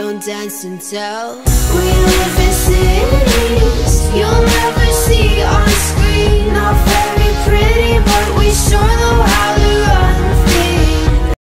don't dance and tell. We live in cities